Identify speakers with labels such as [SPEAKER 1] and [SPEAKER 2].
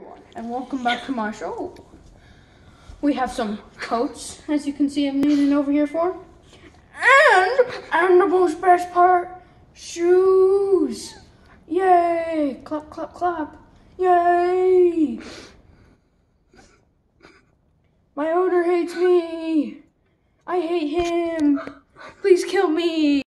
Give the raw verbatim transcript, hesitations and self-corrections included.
[SPEAKER 1] Everyone, and welcome back to my show. We have some coats, as you can see I'm leaning over here for. And, and the most best part, shoes. Yay! Clap, clap, clap. Yay! My owner hates me. I hate him. Please kill me.